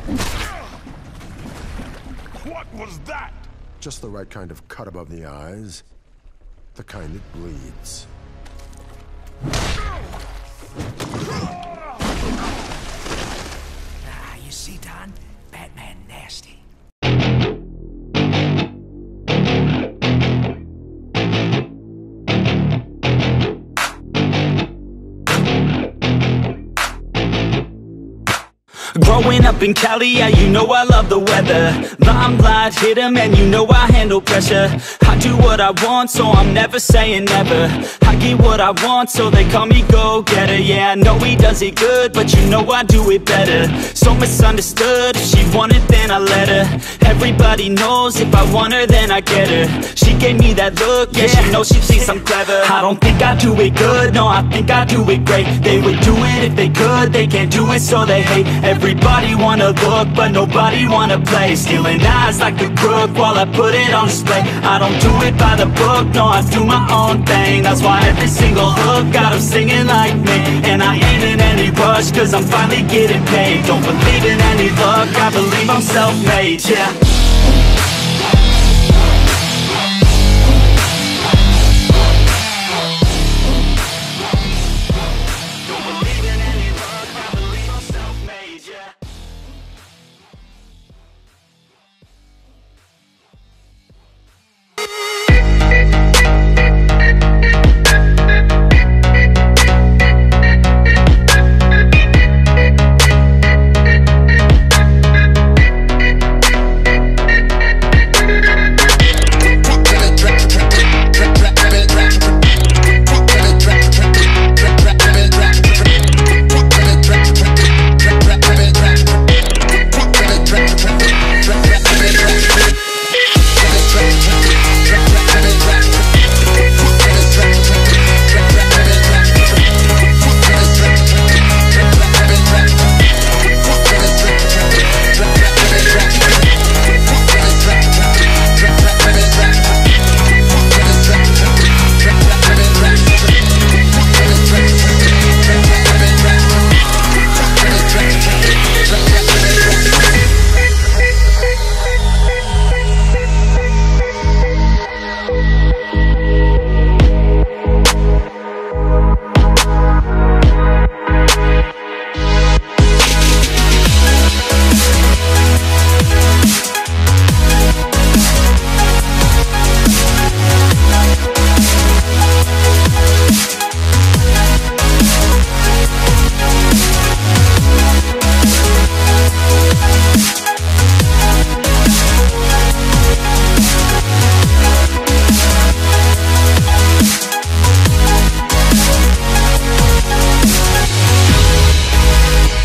What was that? Just the right kind of cut above the eyes. The kind that bleeds. You see, Don? Batman nasty. Growing up in Cali, yeah, you know I love the weather. Limelight hit 'em and you know I handle pressure. I do what I want, so I'm never saying never. I get what I want, so they call me go-getter. Yeah, I know he does it good, but you know I do it better. So misunderstood, if she wanted then I let her. Everybody knows if I want her then I get her. She gave me that look, yeah, she knows she thinks I'm clever. I don't think I do it good, no, I think I do it great. They would do it if they could, they can't do it so they hate. Everybody wanna look, but nobody wanna play. Stealing eyes like a crook while I put it on display. I don't do it by the book, no, I do my own thing. That's why every single hook got them singing like me. And I ain't in any rush, cause I'm finally getting paid. Don't believe in any luck, I believe I'm self-made, yeah.